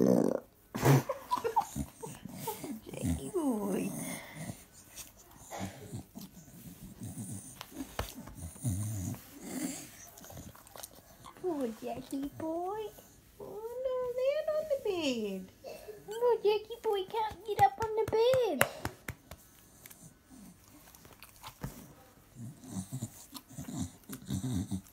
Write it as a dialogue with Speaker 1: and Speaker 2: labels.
Speaker 1: Jackie boy. Poor Jackie boy. Oh no, land on the bed. No, Jackie boy can't get up on the bed.